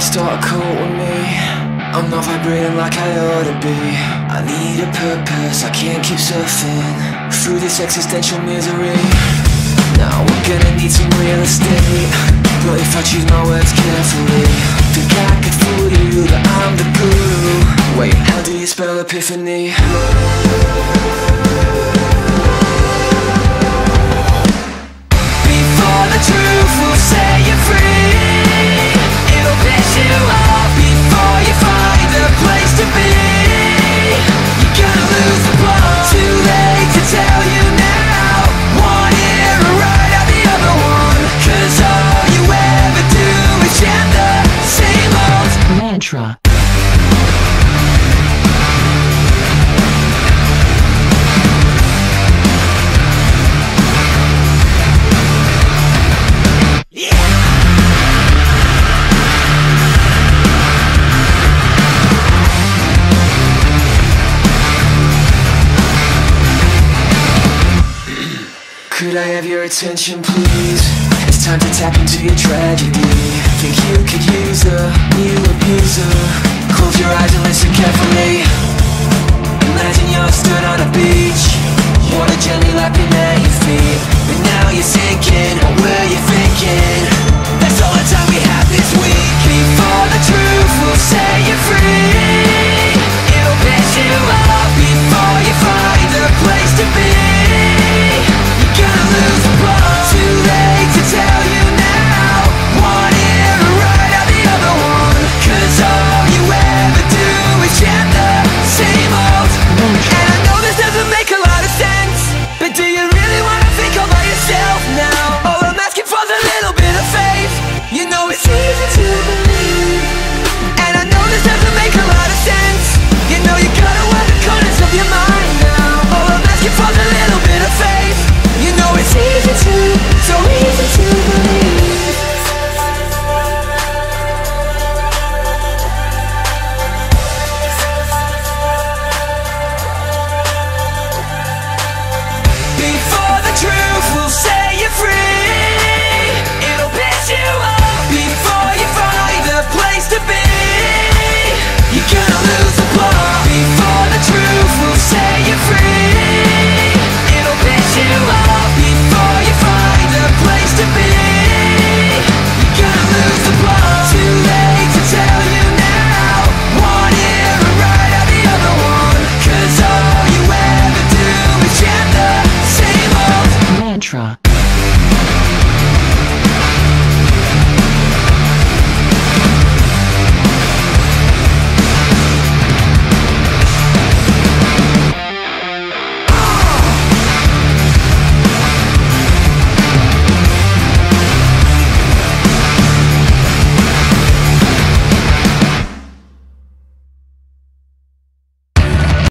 start a cult with me. I'm not vibrating like I ought to be. I need a purpose, I can't keep surfing through this existential misery. Now we're gonna need some real estate, but if I choose my words carefully, think I could fool you that I'm the guru. Wait, how do you spell epiphany? Before the truth will set you free, it'll piss you off before you find a place to be. You gotta lose the plot, too late to tell you now. One ear right out the other one, 'cause all you ever do is chant the same old mantra. Could I have your attention, please? It's time to tap into your tragedy. Think you could use a new abuser? Close your eyes and listen carefully. Imagine you're stood on a beach, water gently lapping at your feet, but now you're sinking. Where